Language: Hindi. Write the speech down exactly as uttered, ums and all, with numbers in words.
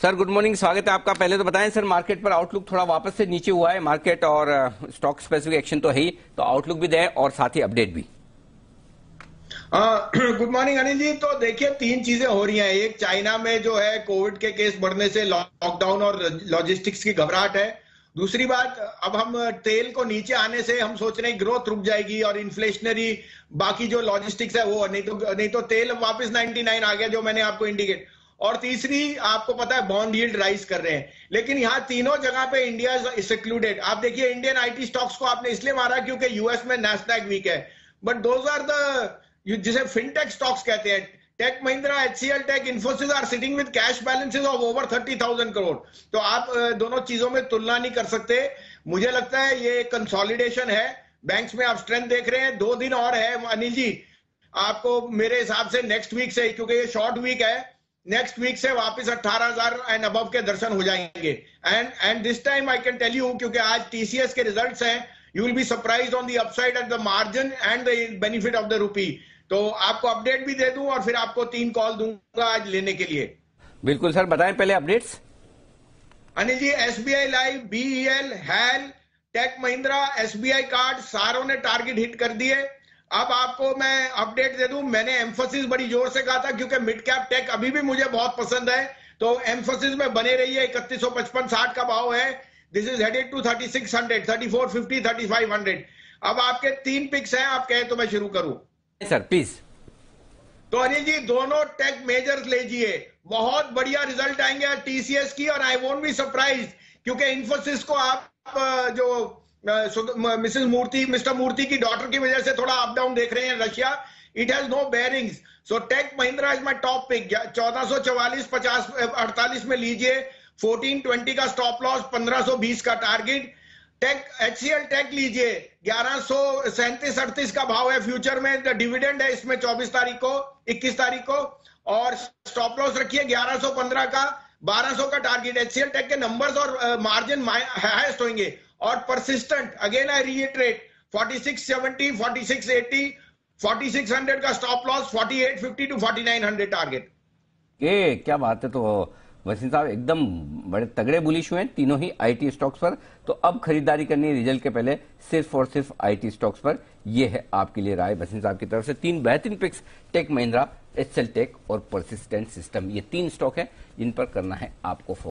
सर गुड मॉर्निंग, स्वागत है आपका। पहले तो बताएं सर, मार्केट पर आउटलुक थोड़ा वापस से नीचे हुआ है मार्केट, और स्टॉक स्पेसिफिक एक्शन तो है ही, तो आउटलुक भी दें और साथ ही अपडेट भी। Good morning Anil ji. तो देखिए, तीन चीजें हो रही हैं। एक, चाइना में जो है कोविड के केस बढ़ने से लॉकडाउन और लॉजिस्टिक्स की घबराहट है। दूसरी बात, अब हम तेल को नीचे आने से हम सोच रहे हैं ग्रोथ रुक जाएगी और इन्फ्लेशनरी बाकी जो लॉजिस्टिक्स है वो, नहीं तो नहीं तो तेल वापस निन्यानवे आ गया जो मैंने आपको इंडिकेट। और तीसरी, आपको पता है बॉन्ड यील्ड राइज कर रहे हैं, लेकिन यहाँ तीनों जगह पे इंडिया इज एक्लूडेड। आप देखिए, इंडियन आईटी स्टॉक्स को आपने इसलिए मारा क्योंकि यूएस में नैस्डैक वीक है, बट दोज आर द जिसे फिनटेक स्टॉक्स कहते हैं। Tech Mahindra, HCL tech, Infosys are sitting with cash balances of over thirty thousand crore. तो आप दोनों चीजों में तुलना नहीं कर सकते। मुझे लगता है ये कंसोलिडेशन है। बैंक्स में आप स्ट्रेंथ देख रहे हैं। दो दिन और है अनिल जी, आपको मेरे हिसाब से नेक्स्ट वीक से, क्योंकि ये शॉर्ट वीक है, नेक्स्ट वीक से वापस अठारह हजार एंड अबव के दर्शन हो जाएंगे। And and this time I can tell you, क्योंकि आज टीसीएस के रिजल्ट्स हैं, you will be surprised on the upside at the margin and the benefit of the rupee. तो आपको अपडेट भी दे दूं और फिर आपको तीन कॉल दूंगा आज लेने के लिए। बिल्कुल सर, बताएं पहले updates. Anil ji, SBI life, BEL, HAL, tech Mahindra, SBI card, सारों ने टारगेट हिट कर दिए। अब आपको मैं अपडेट दे दूं, मैंने एम्फोसिस बड़ी जोर से कहा था क्योंकि मिड कैप टेक अभी भी मुझे बहुत पसंद है, तो एम्फोसिस में बने रहिए। इकतीस सौ पचपन साठ का भाव है। This is headed to thirty six hundred, thirty four fifty, thirty five hundred. अब आपके तीन पिक्स हैं, आप कहें तो मैं शुरू करूं सर प्लीज। तो अनिल जी, दोनों टेक मेजर्स लीजिए, बहुत बढ़िया रिजल्ट आएंगे टीसीएस की, और आई वोंट बी सरप्राइज क्योंकि इन्फोसिस को आप जो मिसेस मूर्ति मिस्टर मूर्ति की डॉटर की वजह से थोड़ा अप डाउन देख रहे हैं Russia, it has no bearings. So tech Mahindra is my top pick. चौदह सौ चौवालीस पचास अड़तालीस में लीजिए, फोर्टीन ट्वेंटी का स्टॉप लॉस, पंद्रह सौ बीस का टारगेट। टेक एचसीएल टेक लीजिए, ग्यारह सौ सैंतीस अड़तीस का भाव है फ्यूचर में, डिविडेंड है इसमें चौबीस तारीख को, इक्कीस तारीख को, और स्टॉप लॉस रखिए ग्यारह सौ पंद्रह का, बारह सौ का टारगेट। एचसीएल टेक के नंबर्स और मार्जिन हाईएस्ट होंगे और Persistent. Again I reiterate, forty six seventy, forty six eighty, forty six hundred का stop loss, forty eight fifty to forty nine hundred target. ये क्या बात है। तो वसीम साहब एकदम बड़े तगड़े बुलिश हुए हैं तीनों ही आईटी स्टॉक्स पर। तो अब खरीदारी करनी है रिजल्ट के पहले सिर्फ और सिर्फ आईटी स्टॉक्स पर। यह है आपके लिए राय वसीम साहब की तरफ से। तीन बेहतरीन picks, tech Mahindra, HCL tech और परसिस्टेंट सिस्टम, ये तीन स्टॉक है जिन पर करना है आपको।